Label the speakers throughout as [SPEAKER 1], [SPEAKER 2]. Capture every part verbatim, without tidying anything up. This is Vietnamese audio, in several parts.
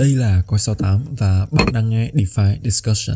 [SPEAKER 1] Đây là Coi sáu tám và bạn đang nghe DeFi Discussion.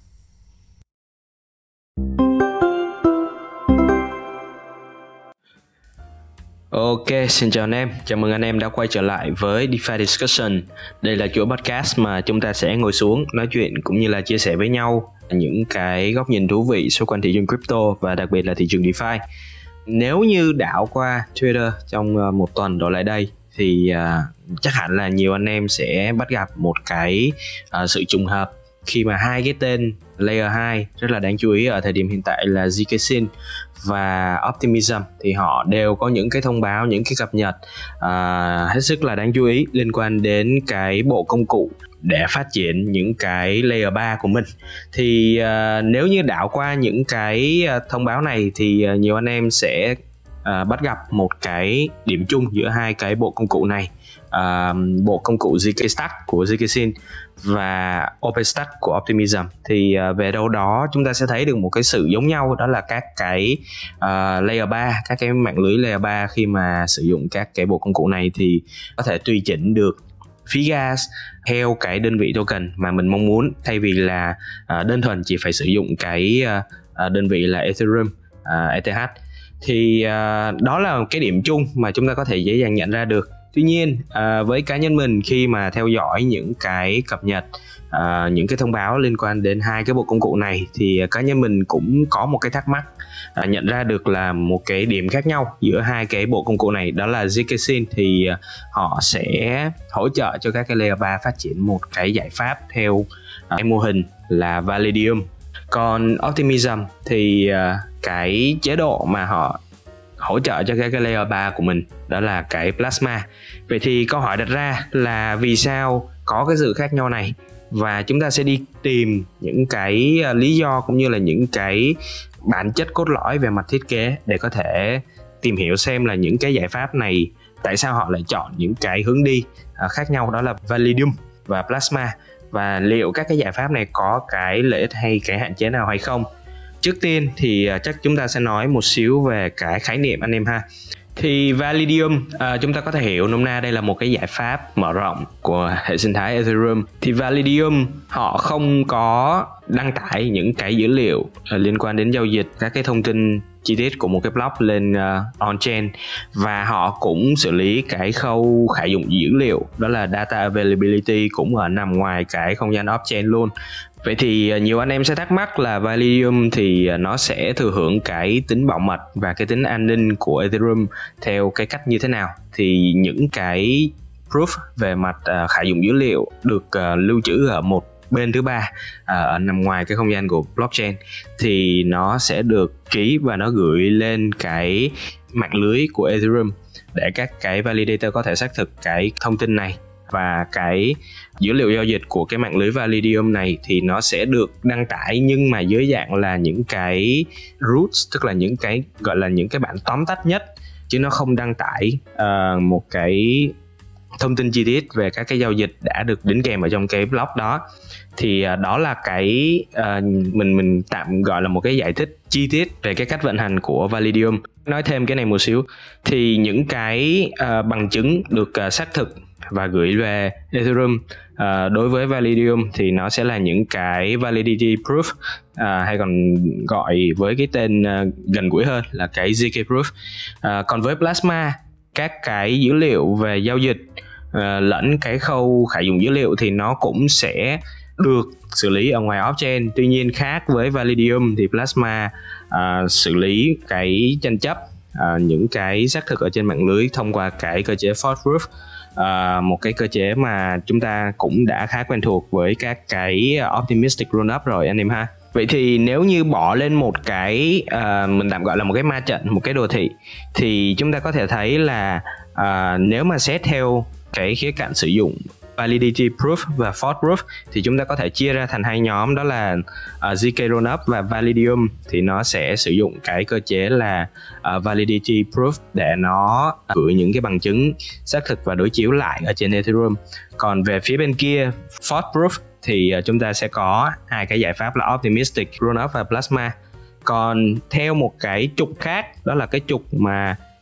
[SPEAKER 2] Ok, xin chào anh em. Chào mừng anh em đã quay trở lại với DeFi Discussion. Đây là chuỗi podcast mà chúng ta sẽ ngồi xuống nói chuyện cũng như là chia sẻ với nhau những cái góc nhìn thú vị xung quanh thị trường crypto và đặc biệt là thị trường DeFi. Nếu như đảo qua Twitter trong một tuần đổ lại đây thì uh, chắc hẳn là nhiều anh em sẽ bắt gặp một cái uh, sự trùng hợp khi mà hai cái tên Layer hai rất là đáng chú ý ở thời điểm hiện tại là zkSync và Optimism thì họ đều có những cái thông báo, những cái cập nhật uh, hết sức là đáng chú ý liên quan đến cái bộ công cụ để phát triển những cái Layer ba của mình. Thì uh, nếu như đảo qua những cái uh, thông báo này thì uh, nhiều anh em sẽ uh, bắt gặp một cái điểm chung giữa hai cái bộ công cụ này. Uh, bộ công cụ zkStack của zkSync và OpenStack của Optimism thì uh, về đâu đó chúng ta sẽ thấy được một cái sự giống nhau, đó là các cái uh, Layer ba, các cái mạng lưới Layer ba khi mà sử dụng các cái bộ công cụ này thì có thể tùy chỉnh được phí gas theo cái đơn vị token mà mình mong muốn, thay vì là uh, đơn thuần chỉ phải sử dụng cái uh, đơn vị là Ethereum, uh, E T H. Thì uh, đó là cái điểm chung mà chúng ta có thể dễ dàng nhận ra được. Tuy nhiên à, với cá nhân mình khi mà theo dõi những cái cập nhật, à, những cái thông báo liên quan đến hai cái bộ công cụ này thì cá nhân mình cũng có một cái thắc mắc, à, nhận ra được là một cái điểm khác nhau giữa hai cái bộ công cụ này, đó là zkSync thì họ sẽ hỗ trợ cho các cái Layer ba phát triển một cái giải pháp theo à, cái mô hình là Validium. Còn Optimism thì à, cái chế độ mà họ hỗ trợ cho cái, cái layer ba của mình đó là cái Plasma. Vậy thì câu hỏi đặt ra là vì sao có cái sự khác nhau này, và chúng ta sẽ đi tìm những cái lý do cũng như là những cái bản chất cốt lõi về mặt thiết kế để có thể tìm hiểu xem là những cái giải pháp này tại sao họ lại chọn những cái hướng đi khác nhau, đó là Validium và Plasma, và liệu các cái giải pháp này có cái lợi ích hay cái hạn chế nào hay không. Trước tiên thì chắc chúng ta sẽ nói một xíu về cái khái niệm anh em ha. Thì Validium à, chúng ta có thể hiểu nôm na đây là một cái giải pháp mở rộng của hệ sinh thái Ethereum. Thì Validium họ không có đăng tải những cái dữ liệu uh, liên quan đến giao dịch, các cái thông tin chi tiết của một cái block lên uh, on-chain, và họ cũng xử lý cái khâu khải dụng dữ liệu, đó là data availability, cũng ở nằm ngoài cái không gian off-chain luôn. Vậy thì nhiều anh em sẽ thắc mắc là Validium thì nó sẽ thừa hưởng cái tính bảo mật và cái tính an ninh của Ethereum theo cái cách như thế nào. Thì những cái proof về mặt uh, khải dụng dữ liệu được uh, lưu trữ ở một bên thứ ba uh, nằm ngoài cái không gian của blockchain thì nó sẽ được ký và nó gửi lên cái mạng lưới của Ethereum để các cái validator có thể xác thực cái thông tin này. Và cái dữ liệu giao dịch của cái mạng lưới Validium này thì nó sẽ được đăng tải nhưng mà dưới dạng là những cái roots, tức là những cái gọi là những cái bản tóm tắt nhất, chứ nó không đăng tải uh, một cái thông tin chi tiết về các cái giao dịch đã được đính kèm ở trong cái block đó. Thì uh, đó là cái uh, mình mình tạm gọi là một cái giải thích chi tiết về cái cách vận hành của Validium. Nói thêm cái này một xíu, thì những cái uh, bằng chứng được uh, xác thực và gửi về Ethereum uh, đối với Validium thì nó sẽ là những cái validity proof, uh, hay còn gọi với cái tên uh, gần gũi hơn là cái zk proof. Uh, còn với Plasma, các cái dữ liệu về giao dịch uh, lẫn cái khâu khải dụng dữ liệu thì nó cũng sẽ được xử lý ở ngoài off-chain. Tuy nhiên khác với Validium thì Plasma uh, xử lý cái tranh chấp, uh, những cái xác thực ở trên mạng lưới thông qua cái cơ chế fork proof. Uh, một cái cơ chế mà chúng ta cũng đã khá quen thuộc với các cái optimistic rollup rồi anh em ha. Vậy thì nếu như bỏ lên một cái uh, mình tạm gọi là một cái ma trận, một cái đồ thị, thì chúng ta có thể thấy là uh, nếu mà xét theo cái khía cạnh sử dụng validity proof và fork proof thì chúng ta có thể chia ra thành hai nhóm, đó là uh, zk rollup và Validium thì nó sẽ sử dụng cái cơ chế là uh, validity proof để nó gửi những cái bằng chứng xác thực và đối chiếu lại ở trên Ethereum. Còn về phía bên kia fork proof thì uh, chúng ta sẽ có hai cái giải pháp là optimistic rollup và Plasma. Còn theo một cái trục khác, đó là cái trục mà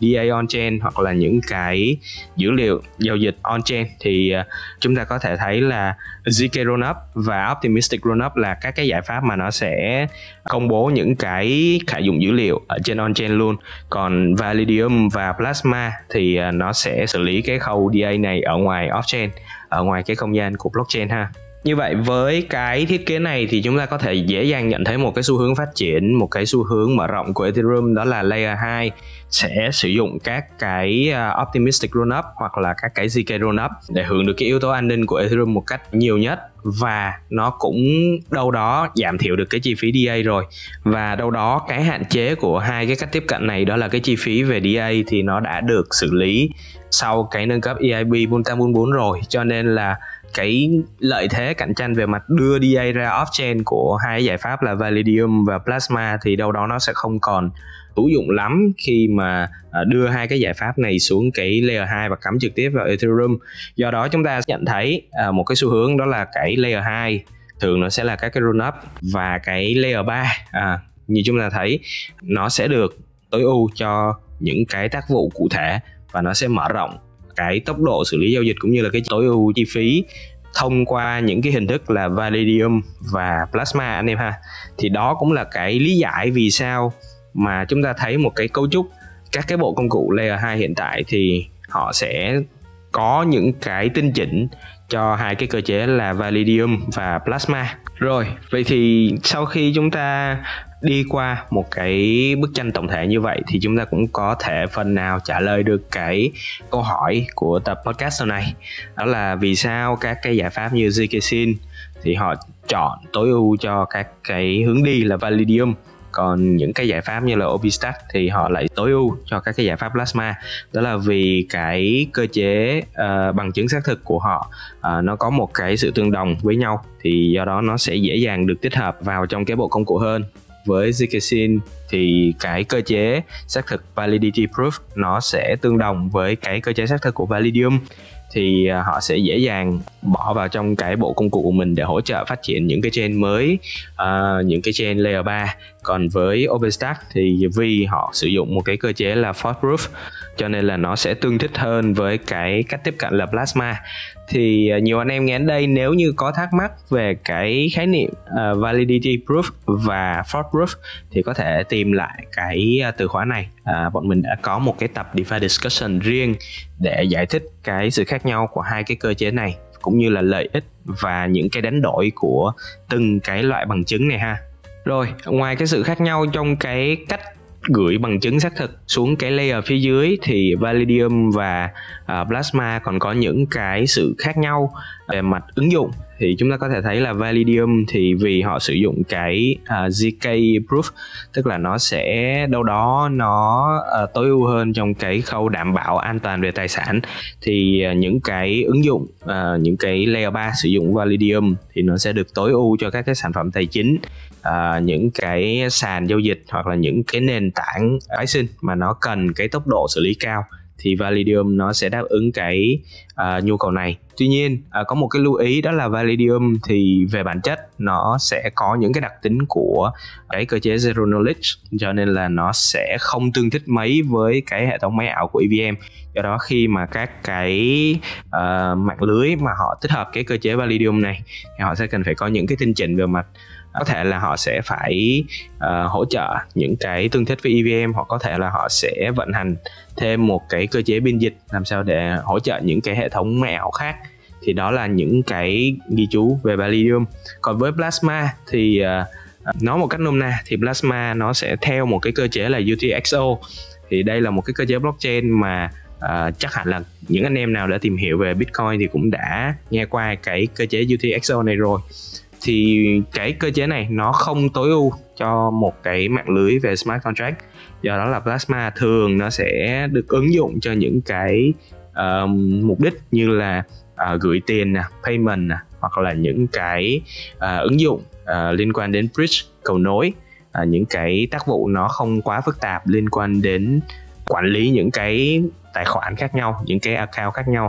[SPEAKER 2] đê a on-chain hoặc là những cái dữ liệu giao dịch on-chain thì uh, chúng ta có thể thấy là zê ca Rollup và Optimistic Rollup là các cái giải pháp mà nó sẽ công bố những cái khả dụng dữ liệu ở trên on-chain luôn. Còn Validium và Plasma thì uh, nó sẽ xử lý cái khâu đê a này ở ngoài off-chain, ở ngoài cái không gian của blockchain ha. Như vậy với cái thiết kế này thì chúng ta có thể dễ dàng nhận thấy một cái xu hướng phát triển, một cái xu hướng mở rộng của Ethereum, đó là Layer hai sẽ sử dụng các cái Optimistic Rollup hoặc là các cái zê ca Rollup để hưởng được cái yếu tố an ninh của Ethereum một cách nhiều nhất, và nó cũng đâu đó giảm thiểu được cái chi phí đê a rồi. Và đâu đó cái hạn chế của hai cái cách tiếp cận này đó là cái chi phí về đê a thì nó đã được xử lý sau cái nâng cấp e i pê Multipool bốn rồi, cho nên là cái lợi thế cạnh tranh về mặt đưa đê a ra off-chain của hai giải pháp là Validium và Plasma thì đâu đó nó sẽ không còn hữu dụng lắm khi mà đưa hai cái giải pháp này xuống cái Layer hai và cắm trực tiếp vào Ethereum. Do đó chúng ta nhận thấy một cái xu hướng đó là cái Layer hai thường nó sẽ là các cái Rollup, và cái Layer ba à, như chúng ta thấy nó sẽ được tối ưu cho những cái tác vụ cụ thể, và nó sẽ mở rộng cái tốc độ xử lý giao dịch cũng như là cái tối ưu chi phí thông qua những cái hình thức là Validium và Plasma anh em ha. Thì đó cũng là cái lý giải vì sao mà chúng ta thấy một cái cấu trúc các cái bộ công cụ Layer hai hiện tại thì họ sẽ có những cái tinh chỉnh cho hai cái cơ chế là Validium và Plasma. Rồi, vậy thì sau khi chúng ta đi qua một cái bức tranh tổng thể như vậy thì chúng ta cũng có thể phần nào trả lời được cái câu hỏi của tập podcast sau này, đó là vì sao các cái giải pháp như zê ca Sync thì họ chọn tối ưu cho các cái hướng đi là Validium, còn những cái giải pháp như là Obistack thì họ lại tối ưu cho các cái giải pháp Plasma. Đó là vì cái cơ chế uh, bằng chứng xác thực của họ uh, nó có một cái sự tương đồng với nhau, thì do đó nó sẽ dễ dàng được tích hợp vào trong cái bộ công cụ hơn. Với zê ca Sync thì cái cơ chế xác thực Validity Proof nó sẽ tương đồng với cái cơ chế xác thực của Validium, thì họ sẽ dễ dàng bỏ vào trong cái bộ công cụ của mình để hỗ trợ phát triển những cái chain mới, uh, những cái chain Layer ba. Còn với OpenStack thì vì họ sử dụng một cái cơ chế là Fork Proof, cho nên là nó sẽ tương thích hơn với cái cách tiếp cận là Plasma. Thì nhiều anh em nghe đến đây nếu như có thắc mắc về cái khái niệm uh, Validity Proof và Fork Proof thì có thể tìm lại cái uh, từ khóa này. Uh, bọn mình đã có một cái tập DeFi Discussion riêng để giải thích cái sự khác nhau của hai cái cơ chế này, cũng như là lợi ích và những cái đánh đổi của từng cái loại bằng chứng này ha. Rồi, ngoài cái sự khác nhau trong cái cách gửi bằng chứng xác thực xuống cái layer phía dưới thì Validium và uh, Plasma còn có những cái sự khác nhau về mặt ứng dụng. Thì chúng ta có thể thấy là Validium thì vì họ sử dụng cái uh, zê ca Proof, tức là nó sẽ đâu đó nó uh, tối ưu hơn trong cái khâu đảm bảo an toàn về tài sản. Thì uh, những cái ứng dụng, uh, những cái layer ba sử dụng Validium thì nó sẽ được tối ưu cho các cái sản phẩm tài chính, uh, những cái sàn giao dịch hoặc là những cái nền tảng phái sinh mà nó cần cái tốc độ xử lý cao, thì Validium nó sẽ đáp ứng cái uh, nhu cầu này. Tuy nhiên uh, có một cái lưu ý, đó là Validium thì về bản chất nó sẽ có những cái đặc tính của cái cơ chế Zero Knowledge, cho nên là nó sẽ không tương thích mấy với cái hệ thống máy ảo của e vê em. Do đó khi mà các cái uh, mạng lưới mà họ tích hợp cái cơ chế Validium này thì họ sẽ cần phải có những cái tinh chỉnh về mặt, có thể là họ sẽ phải uh, hỗ trợ những cái tương thích với e vê em, hoặc có thể là họ sẽ vận hành thêm một cái cơ chế biên dịch làm sao để hỗ trợ những cái hệ thống máy ảo khác. Thì đó là những cái ghi chú về Validium. Còn với Plasma thì uh, nói một cách nôm na thì Plasma nó sẽ theo một cái cơ chế là u tê ích o. Thì đây là một cái cơ chế blockchain mà uh, chắc hẳn là những anh em nào đã tìm hiểu về Bitcoin thì cũng đã nghe qua cái cơ chế u tê ích o này rồi. Thì cái cơ chế này nó không tối ưu cho một cái mạng lưới về smart contract. Do đó là Plasma thường nó sẽ được ứng dụng cho những cái uh, mục đích như là uh, gửi tiền, payment, hoặc là những cái uh, ứng dụng uh, liên quan đến bridge, cầu nối, uh, những cái tác vụ nó không quá phức tạp liên quan đến quản lý những cái tài khoản khác nhau, những cái account khác nhau.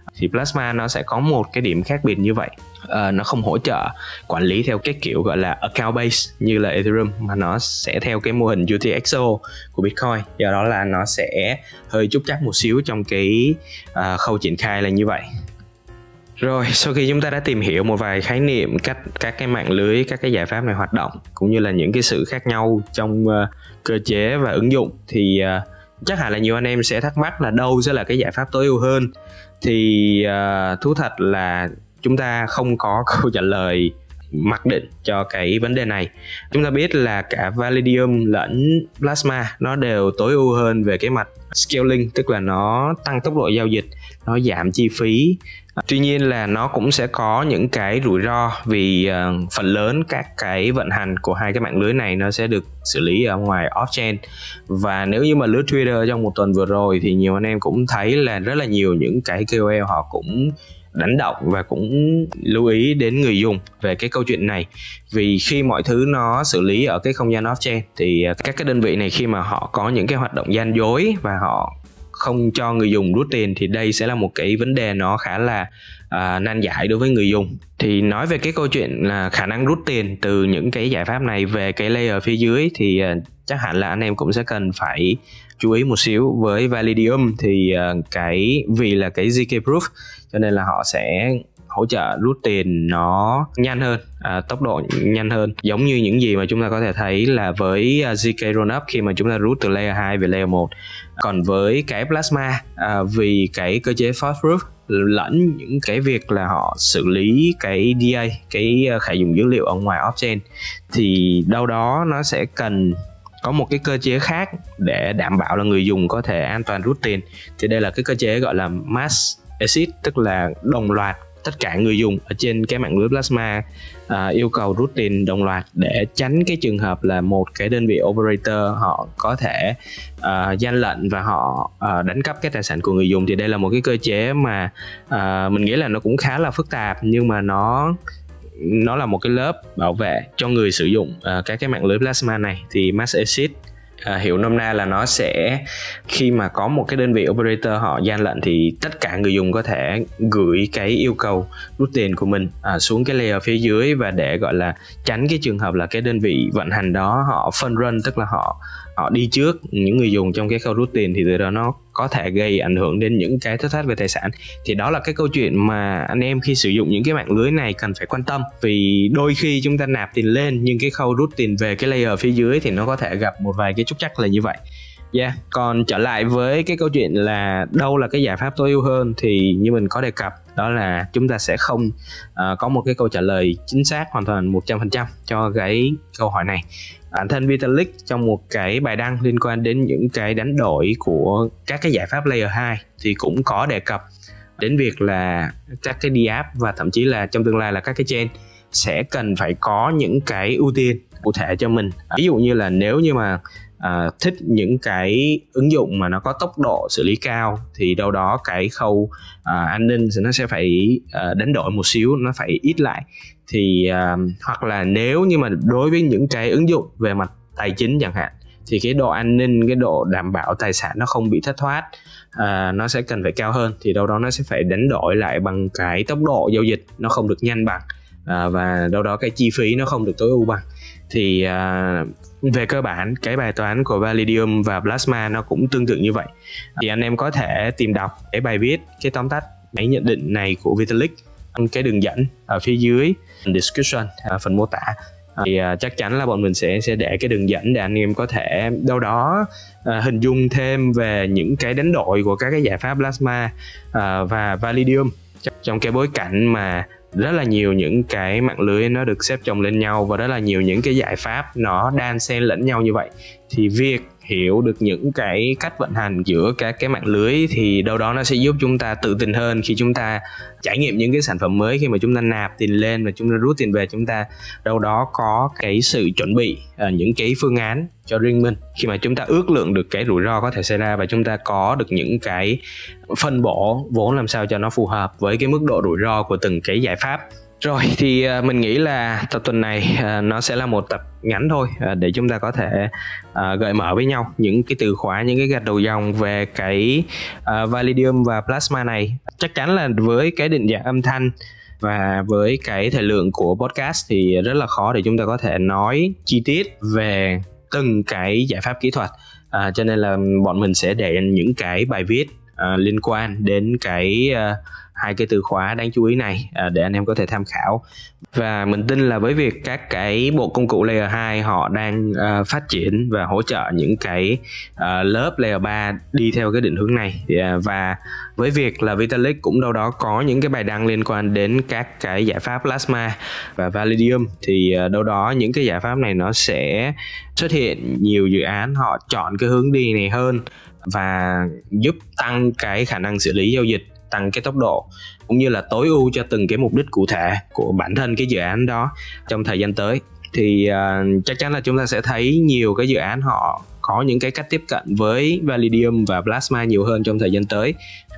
[SPEAKER 2] thì Plasma nó sẽ có một cái điểm khác biệt như vậy. Uh, nó không hỗ trợ quản lý theo cái kiểu gọi là account based như là Ethereum, mà nó sẽ theo cái mô hình U T X O của Bitcoin. Do đó là nó sẽ hơi trúc trắc một xíu trong cái uh, khâu triển khai là như vậy. Rồi, sau khi chúng ta đã tìm hiểu một vài khái niệm, cách các cái mạng lưới, các cái giải pháp này hoạt động, cũng như là những cái sự khác nhau trong uh, cơ chế và ứng dụng, thì uh, chắc hẳn là nhiều anh em sẽ thắc mắc là đâu sẽ là cái giải pháp tối ưu hơn. Thì uh, thú thật là chúng ta không có câu trả lời mặc định cho cái vấn đề này. Chúng ta biết là cả Validium lẫn Plasma nó đều tối ưu hơn về cái mặt scaling, tức là nó tăng tốc độ giao dịch, nó giảm chi phí. Tuy nhiên là nó cũng sẽ có những cái rủi ro, vì uh, phần lớn các cái vận hành của hai cái mạng lưới này nó sẽ được xử lý ở ngoài off-chain. Và nếu như mà lướt Twitter trong một tuần vừa rồi thì nhiều anh em cũng thấy là rất là nhiều những cái K O L họ cũng đánh động và cũng lưu ý đến người dùng về cái câu chuyện này. Vì khi mọi thứ nó xử lý ở cái không gian off-chain thì các cái đơn vị này khi mà họ có những cái hoạt động gian dối và họ không cho người dùng rút tiền thì đây sẽ là một cái vấn đề nó khá là uh, nan giải đối với người dùng. Thì nói về cái câu chuyện là khả năng rút tiền từ những cái giải pháp này về cái layer phía dưới thì uh, chắc hẳn là anh em cũng sẽ cần phải chú ý một xíu. Với Validium thì uh, cái vì là cái zk proof cho nên là họ sẽ hỗ trợ rút tiền nó nhanh hơn, à, tốc độ nhanh hơn, giống như những gì mà chúng ta có thể thấy là với uh, zk rollup khi mà chúng ta rút từ layer hai về layer một. Còn với cái Plasma, à, vì cái cơ chế force proof lẫn những cái việc là họ xử lý cái D A, cái khải dùng dữ liệu ở ngoài off-chain, thì đâu đó nó sẽ cần có một cái cơ chế khác để đảm bảo là người dùng có thể an toàn rút tiền. Thì đây là cái cơ chế gọi là mass exit, tức là đồng loạt tất cả người dùng ở trên cái mạng lưới Plasma à, yêu cầu rút tiền đồng loạt, để tránh cái trường hợp là một cái đơn vị operator họ có thể uh, gian lận và họ uh, đánh cắp cái tài sản của người dùng. Thì đây là một cái cơ chế mà uh, mình nghĩ là nó cũng khá là phức tạp, nhưng mà nó nó là một cái lớp bảo vệ cho người sử dụng uh, các cái mạng lưới Plasma này. Thì mass exit À, hiểu nôm na là nó sẽ khi mà có một cái đơn vị operator họ gian lận thì tất cả người dùng có thể gửi cái yêu cầu rút tiền của mình à, xuống cái layer phía dưới, và để gọi là tránh cái trường hợp là cái đơn vị vận hành đó họ fund run, tức là họ họ đi trước những người dùng trong cái khâu rút tiền, thì từ đó nó có thể gây ảnh hưởng đến những cái thất thoát về tài sản. Thì đó là cái câu chuyện mà anh em khi sử dụng những cái mạng lưới này cần phải quan tâm. Vì đôi khi chúng ta nạp tiền lên nhưng cái khâu rút tiền về cái layer phía dưới thì nó có thể gặp một vài cái trục trặc là như vậy. Yeah. Còn trở lại với cái câu chuyện là đâu là cái giải pháp tối ưu hơn, thì như mình có đề cập, đó là chúng ta sẽ không uh, có một cái câu trả lời chính xác hoàn toàn một trăm phần trăm cho cái câu hỏi này. Bản thân Vitalik trong một cái bài đăng liên quan đến những cái đánh đổi của các cái giải pháp layer hai thì cũng có đề cập đến việc là các cái đê áp và thậm chí là trong tương lai là các cái chain sẽ cần phải có những cái ưu tiên cụ thể cho mình. Ví dụ như là nếu như mà uh, thích những cái ứng dụng mà nó có tốc độ xử lý cao thì đâu đó cái khâu uh, an ninh thì nó sẽ phải uh, đánh đổi một xíu, nó phải ít lại. Thì uh, hoặc là nếu như mà đối với những cái ứng dụng về mặt tài chính chẳng hạn, thì cái độ an ninh, cái độ đảm bảo tài sản nó không bị thất thoát uh, nó sẽ cần phải cao hơn, thì đâu đó nó sẽ phải đánh đổi lại bằng cái tốc độ giao dịch nó không được nhanh bằng, uh, và đâu đó cái chi phí nó không được tối ưu bằng. Thì uh, về cơ bản cái bài toán của Validium và Plasma nó cũng tương tự như vậy. Thì anh em có thể tìm đọc cái bài viết, cái tóm tắt cái nhận định này của Vitalik trong cái đường dẫn ở phía dưới description, uh, phần mô tả. Thì uh, chắc chắn là bọn mình sẽ sẽ để cái đường dẫn để anh em có thể đâu đó uh, hình dung thêm về những cái đánh đổi của các cái giải pháp Plasma uh, và Validium trong cái bối cảnh mà rất là nhiều những cái mạng lưới nó được xếp chồng lên nhau và rất là nhiều những cái giải pháp nó đan xen lẫn nhau như vậy. Thì việc hiểu được những cái cách vận hành giữa các cái mạng lưới thì đâu đó nó sẽ giúp chúng ta tự tin hơn khi chúng ta trải nghiệm những cái sản phẩm mới. Khi mà chúng ta nạp tiền lên và chúng ta rút tiền về, chúng ta đâu đó có cái sự chuẩn bị uh, những cái phương án cho riêng mình, khi mà chúng ta ước lượng được cái rủi ro có thể xảy ra và chúng ta có được những cái phân bổ vốn làm sao cho nó phù hợp với cái mức độ rủi ro của từng cái giải pháp. Rồi thì uh, mình nghĩ là tập tuần này uh, nó sẽ là một tập ngắn thôi, uh, để chúng ta có thể uh, gợi mở với nhau những cái từ khóa, những cái gạch đầu dòng về cái uh, Validium và Plasma này. Chắc chắn là với cái định dạng âm thanh và với cái thời lượng của podcast thì rất là khó để chúng ta có thể nói chi tiết về từng cái giải pháp kỹ thuật, uh, cho nên là bọn mình sẽ để những cái bài viết uh, liên quan đến cái uh, hai cái từ khóa đáng chú ý này à, để anh em có thể tham khảo. Và mình tin là với việc các cái bộ công cụ Layer hai họ đang uh, phát triển và hỗ trợ những cái uh, lớp Layer ba đi theo cái định hướng này, uh, và với việc là Vitalik cũng đâu đó có những cái bài đăng liên quan đến các cái giải pháp Plasma và Validium, thì uh, đâu đó những cái giải pháp này nó sẽ xuất hiện nhiều dự án họ chọn cái hướng đi này hơn và giúp tăng cái khả năng xử lý giao dịch, tăng cái tốc độ cũng như là tối ưu cho từng cái mục đích cụ thể của bản thân cái dự án đó trong thời gian tới. Thì uh, chắc chắn là chúng ta sẽ thấy nhiều cái dự án họ có những cái cách tiếp cận với Validium và Plasma nhiều hơn trong thời gian tới.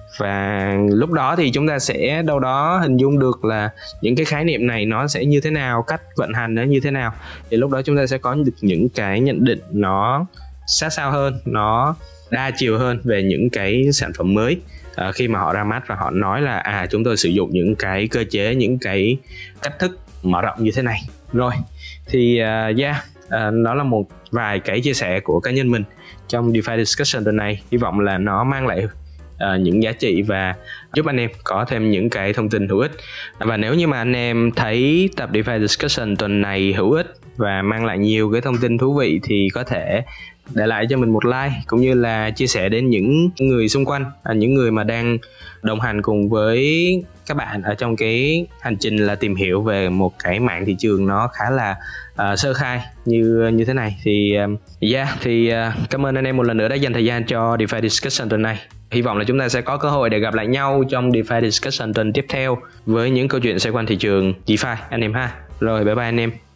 [SPEAKER 2] Và lúc đó thì chúng ta sẽ đâu đó hình dung được là những cái khái niệm này nó sẽ như thế nào, cách vận hành nó như thế nào. Thì lúc đó chúng ta sẽ có được những cái nhận định nó sát sao hơn, nó đa chiều hơn về những cái sản phẩm mới à, khi mà họ ra mắt và họ nói là à chúng tôi sử dụng những cái cơ chế, những cái cách thức mở rộng như thế này. Rồi thì uh, yeah uh, đó là một vài cái chia sẻ của cá nhân mình trong DeFi Discussion tuần này. Hy vọng là nó mang lại uh, những giá trị và giúp anh em có thêm những cái thông tin hữu ích. Và nếu như mà anh em thấy tập DeFi Discussion tuần này hữu ích và mang lại nhiều cái thông tin thú vị thì có thể để lại cho mình một like, cũng như là chia sẻ đến những người xung quanh, à, những người mà đang đồng hành cùng với các bạn ở trong cái hành trình là tìm hiểu về một cái mảng thị trường nó khá là uh, sơ khai như như thế này. Thì uh, yeah, thì uh, cảm ơn anh em một lần nữa đã dành thời gian cho DeFi Discussion tuần này. Hy vọng là chúng ta sẽ có cơ hội để gặp lại nhau trong DeFi Discussion tuần tiếp theo với những câu chuyện xoay quanh thị trường DeFi anh em ha. Rồi bye bye anh em.